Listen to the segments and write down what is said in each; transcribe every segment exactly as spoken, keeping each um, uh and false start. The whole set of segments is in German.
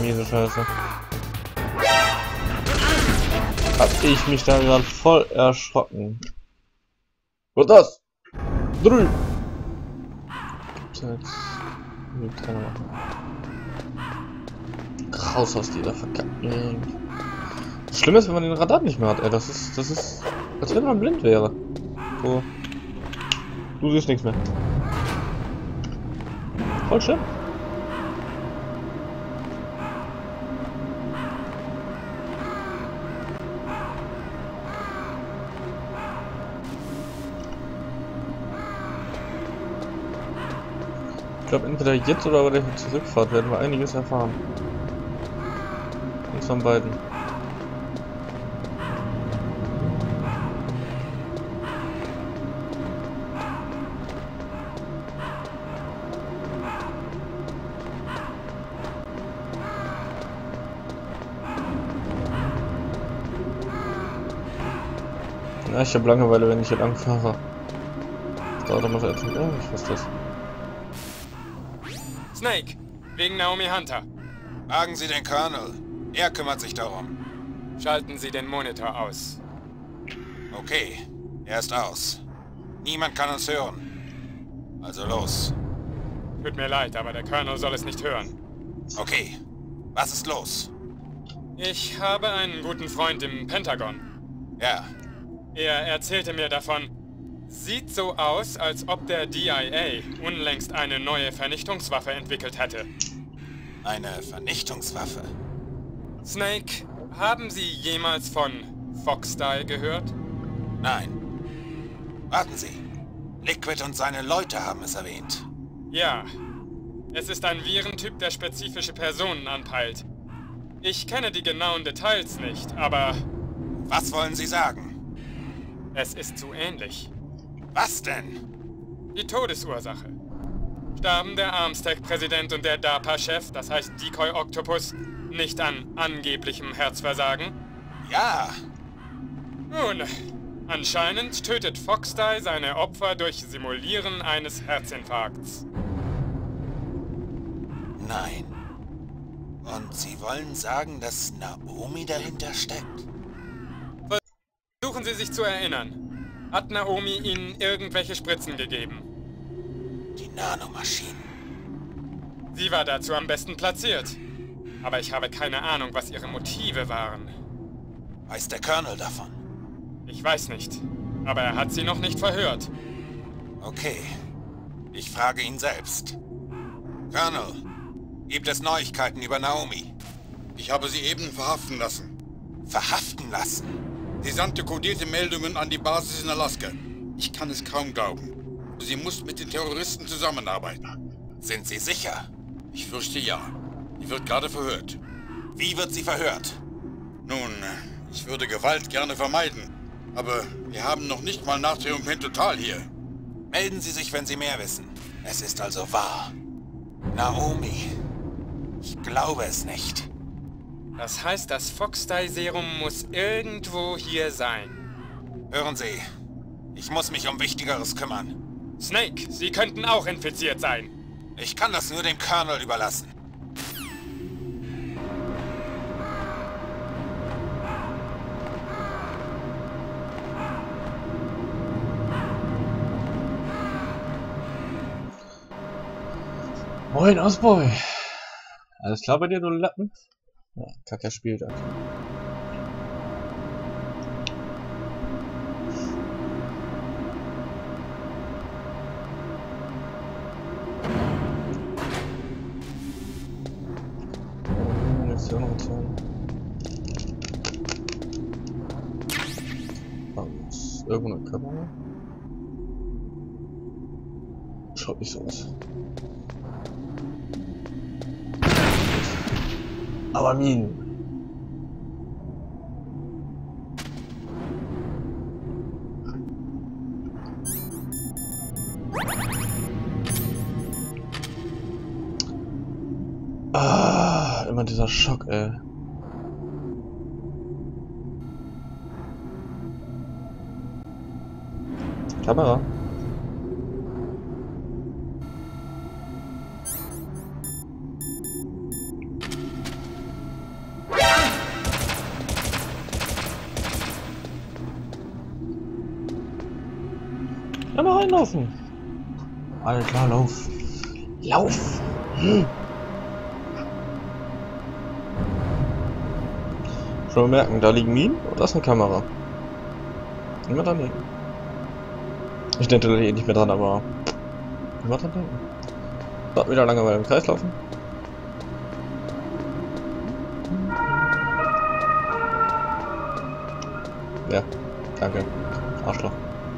miese Scheiße. Hab ich mich da gerade voll erschrocken. Was das? Drüben! Jetzt. Raus aus dieser verkackten. Das Schlimme ist, wenn man den Radar nicht mehr hat, ey. Das ist. Das ist. Als wenn man blind wäre. So. Du siehst nichts mehr. Voll schlimm. Ich glaube, entweder jetzt oder bei der Zurückfahrt werden wir einiges erfahren. Eins von beiden. Ja, ich habe Langeweile, wenn ich hier lang fahre. Das dauert immer so etwas. Ja, ich weiß das. Snake, wegen Naomi Hunter. Fragen Sie den Colonel. Er kümmert sich darum. Schalten Sie den Monitor aus. Okay, er ist aus. Niemand kann uns hören. Also los. Tut mir leid, aber der Colonel soll es nicht hören. Okay, was ist los? Ich habe einen guten Freund im Pentagon. Ja. Er erzählte mir davon. Sieht so aus, als ob der D I A unlängst eine neue Vernichtungswaffe entwickelt hätte. Eine Vernichtungswaffe? Snake, haben Sie jemals von Foxdie gehört? Nein. Warten Sie. Liquid und seine Leute haben es erwähnt. Ja. Es ist ein Virentyp, der spezifische Personen anpeilt. Ich kenne die genauen Details nicht, aber... Was wollen Sie sagen? Es ist zu ähnlich. Was denn? Die Todesursache. Starben der Armstech-Präsident und der DARPA-Chef, das heißt Decoy Octopus, nicht an angeblichem Herzversagen? Ja. Nun, anscheinend tötet Foxdie seine Opfer durch Simulieren eines Herzinfarkts. Nein. Und Sie wollen sagen, dass Naomi dahinter steckt? Versuchen Sie sich zu erinnern. Hat Naomi Ihnen irgendwelche Spritzen gegeben? Die Nanomaschinen. Sie war dazu am besten platziert. Aber ich habe keine Ahnung, was ihre Motive waren. Weiß der Colonel davon? Ich weiß nicht. Aber er hat sie noch nicht verhört. Okay. Ich frage ihn selbst. Colonel, gibt es Neuigkeiten über Naomi? Ich habe sie eben verhaften lassen. Verhaften lassen? Sie sandte kodierte Meldungen an die Basis in Alaska. Ich kann es kaum glauben. Sie muss mit den Terroristen zusammenarbeiten. Sind Sie sicher? Ich fürchte ja. Sie wird gerade verhört. Wie wird sie verhört? Nun, ich würde Gewalt gerne vermeiden. Aber wir haben noch nicht mal Natrium Pentotal hier. Melden Sie sich, wenn Sie mehr wissen. Es ist also wahr. Naomi. Ich glaube es nicht. Das heißt, das Foxdie-Serum muss irgendwo hier sein. Hören Sie, ich muss mich um Wichtigeres kümmern. Snake, Sie könnten auch infiziert sein. Ich kann das nur dem Colonel überlassen. Moin, Osboy. Alles klar bei dir, du Lappen? Ja, Kacker spielt das. Munition, Munition. Oh, irgendwo eine Kamera? Schaut nicht so aus. Aber Minen. Ah, immer dieser Schock, ey. Kamera. Ja, mal reinlaufen. Alter, lauf. Lauf! Hm. Schon mal merken, da liegen Minen und da ist eine Kamera. Immer daneben. Ich denke da eh nicht mehr dran, aber immer dran denken. So, wieder lange mal im Kreis laufen. Ja, danke. Arschloch.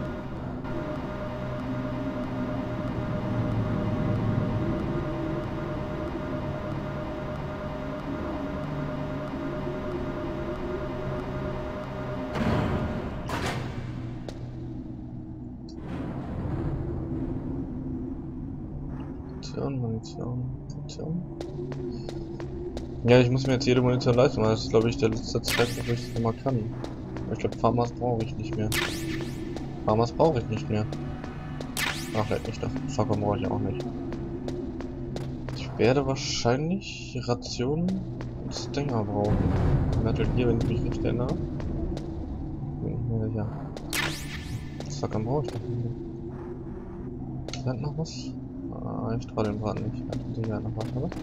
Munition, Munition, Munition. Ja, ich muss mir jetzt jede Munition leisten, weil das ist, glaube ich, der letzte Zeit, wo ich es nochmal kann. Ich glaube, Farmers brauche ich nicht mehr. Farmers brauche ich nicht mehr. Ach, vielleicht nicht. Fackeln brauche ich auch nicht. Ich werde wahrscheinlich Rationen und Stinger brauchen. Metal Gear, wenn ich mich recht erinnere. Bin ich mir sicher. Fackeln brauche ich doch nicht mehr. Brennt noch was? Ah, ich traue dem Brand nicht. Hat sicher noch was, oder?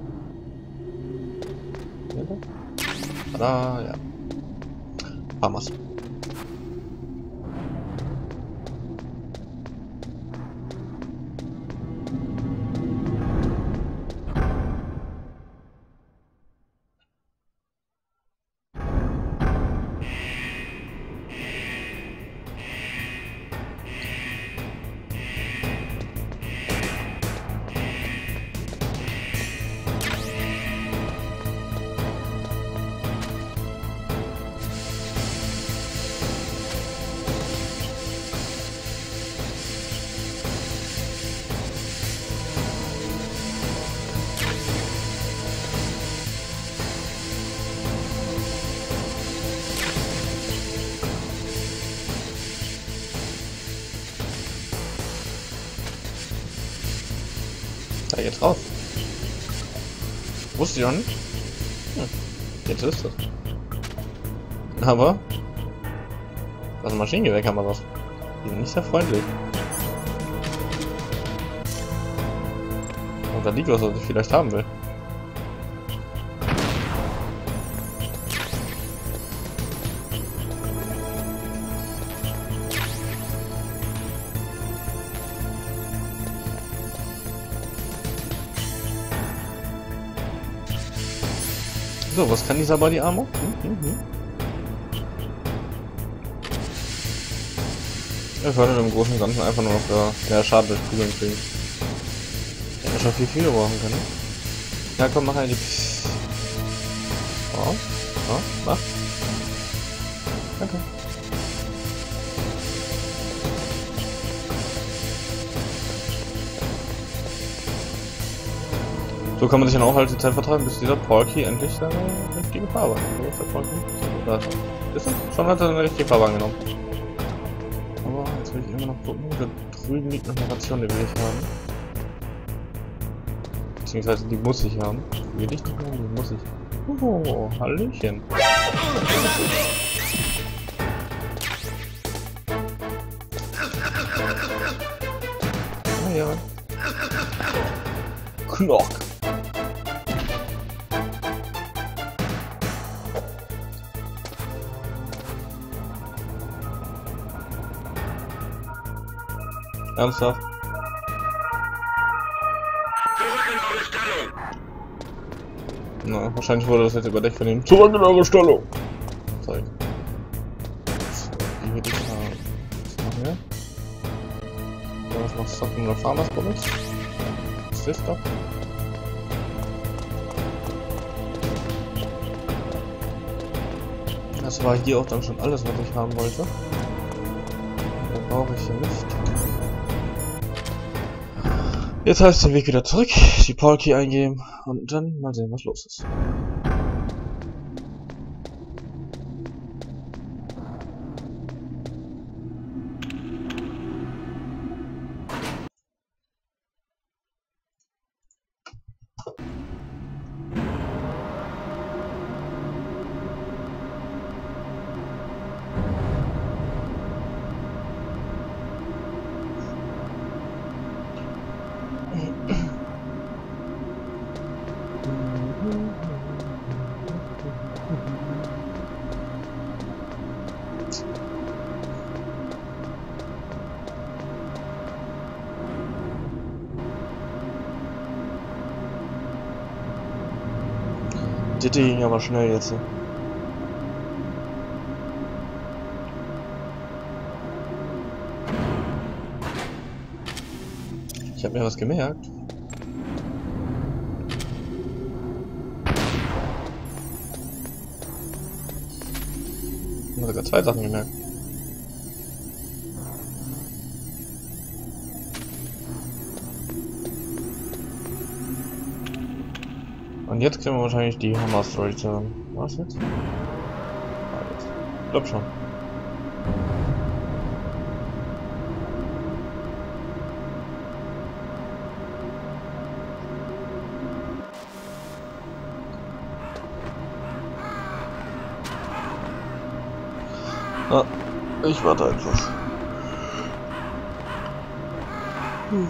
Tada, ja. Farmers. Da jetzt raus. Wusste ich auch nicht. Hm. Jetzt ist es. Aber das Maschinengewehrkameras. Die sind nicht sehr freundlich. Und da liegt was, was ich vielleicht haben will. So, was kann dieser Body Armor? Hm, hm, hm. Er fördert im Großen und Ganzen einfach nur noch der, der Schaden durch Kugeln kriegen. Hätte schon viel, viel brauchen können. Ja, komm, mach eine. Oh, oh, mach. Danke. So kann man sich dann auch halt die Zeit vertragen, bis dieser Porky endlich seine richtige Farbe hat. So ist der Porky. Da ist er. Ist er? Schon hat er eine richtige Farbe angenommen. Aber jetzt will ich immer noch gucken. Da drüben liegt noch eine Ration, die will ich haben. Beziehungsweise die muss ich haben. Will ich nicht haben, die muss ich. Oh, Hallöchen. Ah ja. Knock. Ernsthaft? Zurück in eure Stellung! Na, wahrscheinlich wurde das jetzt überdeckt von ihm. Zurück in eure Stellung! Zeig. Wie will ich haben? Was machen wir? Was noch Socken oder Farmers Bullets? Was ist das doch? Das war hier auch dann schon alles, was ich haben wollte. Mehr brauche ich hier nicht. Jetzt heißt der Weg wieder zurück, die Porky eingeben und dann mal sehen, was los ist. Das ging aber schnell jetzt. Ich habe mir was gemerkt. Ich habe sogar zwei Sachen gemerkt. Und jetzt kriegen wir wahrscheinlich die Hammer-Story zusammen. Was jetzt? Ah, jetzt. Ich glaub schon. Ah, ich warte einfach. Hm.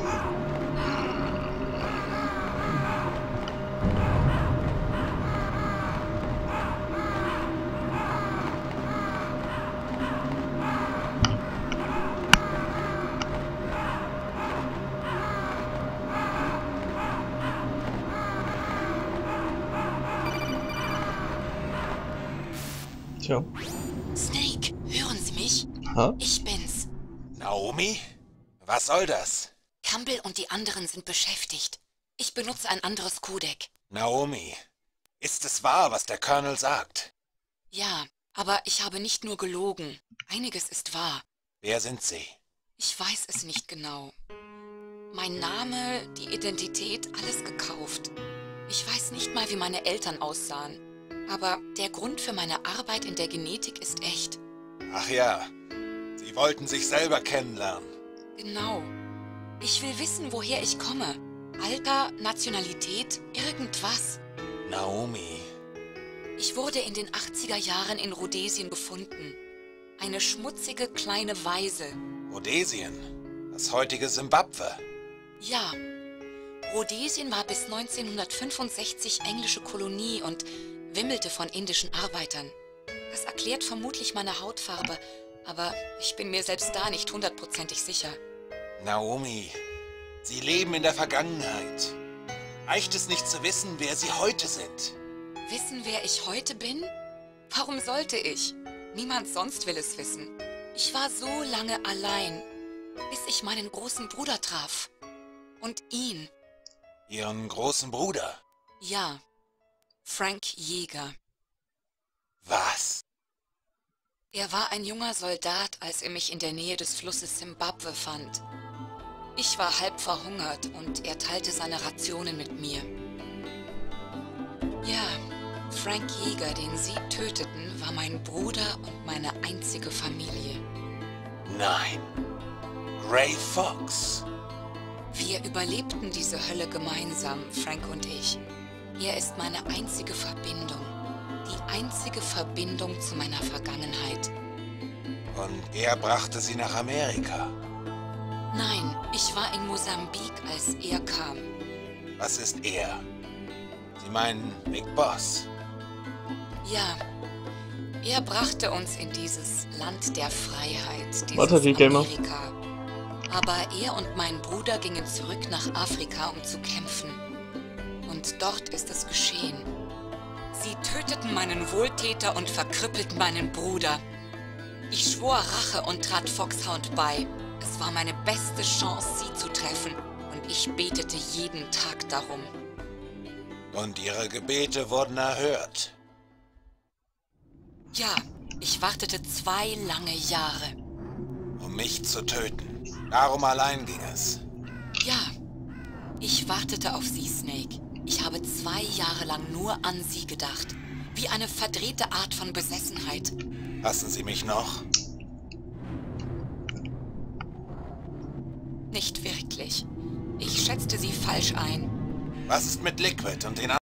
Tja. Snake, hören Sie mich? Ha? Ich bin's. Naomi? Was soll das? Campbell und die anderen sind beschäftigt. Ich benutze ein anderes Codec. Naomi, ist es wahr, was der Colonel sagt? Ja, aber ich habe nicht nur gelogen. Einiges ist wahr. Wer sind Sie? Ich weiß es nicht genau. Mein Name, die Identität, alles gekauft. Ich weiß nicht mal, wie meine Eltern aussahen. Aber der Grund für meine Arbeit in der Genetik ist echt. Ach ja, Sie wollten sich selber kennenlernen. Genau. Ich will wissen, woher ich komme. Alter, Nationalität, irgendwas. Naomi. Ich wurde in den achtziger Jahren in Rhodesien gefunden. Eine schmutzige kleine Waise. Rhodesien? Das heutige Simbabwe? Ja. Rhodesien war bis neunzehnhundertfünfundsechzig englische Kolonie und wimmelte von indischen Arbeitern. Das erklärt vermutlich meine Hautfarbe, aber ich bin mir selbst da nicht hundertprozentig sicher. Naomi, Sie leben in der Vergangenheit. Reicht es nicht zu wissen, wer Sie heute sind? Wissen, wer ich heute bin? Warum sollte ich? Niemand sonst will es wissen. Ich war so lange allein, bis ich meinen großen Bruder traf. Und ihn. Ihren großen Bruder? Ja. Frank Yeager. Was? Er war ein junger Soldat, als er mich in der Nähe des Flusses Simbabwe fand. Ich war halb verhungert und er teilte seine Rationen mit mir. Ja, Frank Yeager, den Sie töteten, war mein Bruder und meine einzige Familie. Nein. Gray Fox. Wir überlebten diese Hölle gemeinsam, Frank und ich. Er ist meine einzige Verbindung. Die einzige Verbindung zu meiner Vergangenheit. Und er brachte Sie nach Amerika? Nein, ich war in Mosambik, als er kam. Was ist er? Sie meinen Big Boss? Ja, er brachte uns in dieses Land der Freiheit, dieses Warte, die Gamer. Amerika. Aber er und mein Bruder gingen zurück nach Afrika, um zu kämpfen. Und dort ist es geschehen. Sie töteten meinen Wohltäter und verkrüppelten meinen Bruder. Ich schwor Rache und trat Foxhound bei. Es war meine beste Chance, sie zu treffen. Und ich betete jeden Tag darum. Und Ihre Gebete wurden erhört? Ja, ich wartete zwei lange Jahre. Um mich zu töten. Darum allein ging es. Ja, ich wartete auf Sie, Snake. Ich habe zwei Jahre lang nur an Sie gedacht. Wie eine verdrehte Art von Besessenheit. Hassen Sie mich noch? Nicht wirklich. Ich schätzte Sie falsch ein. Was ist mit Liquid und den